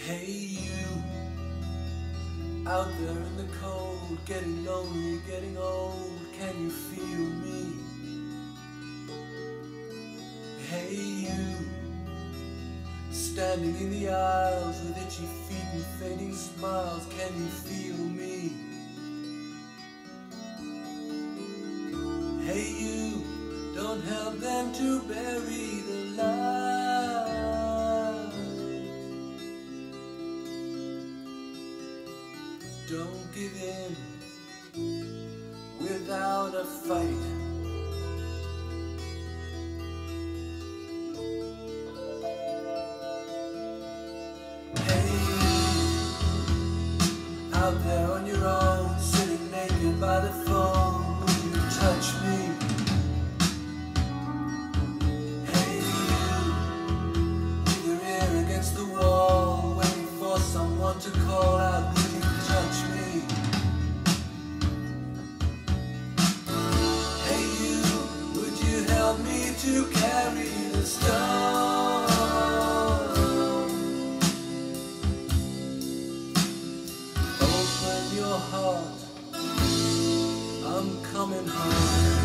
Hey you, out there in the cold, getting lonely, getting old, can you feel me? Hey you, standing in the aisles with itchy feet and fading smiles, can you feel me? Hey you, don't help them to bury the light. Don't give in without a fight. Hey you, out there on your own, sitting naked by the phone, will you touch me? Hey you, with your ear against the wall, waiting for someone to call out, will you touch me? Hey you, would you help me to carry the stone? Open your heart, I'm coming home.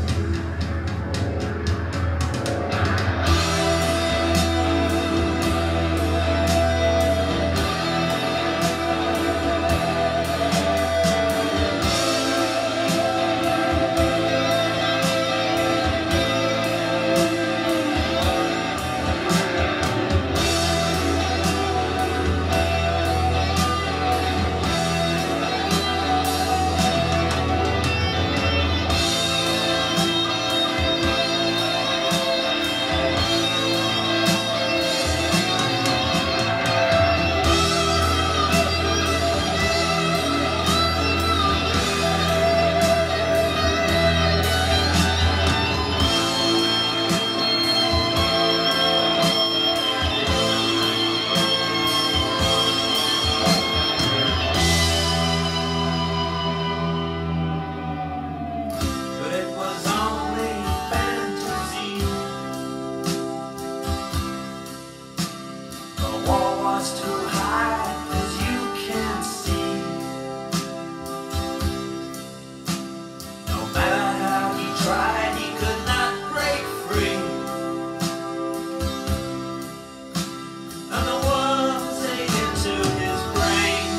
Too high, as you can see. No matter how he tried, he could not break free. And the walls ate into his brain.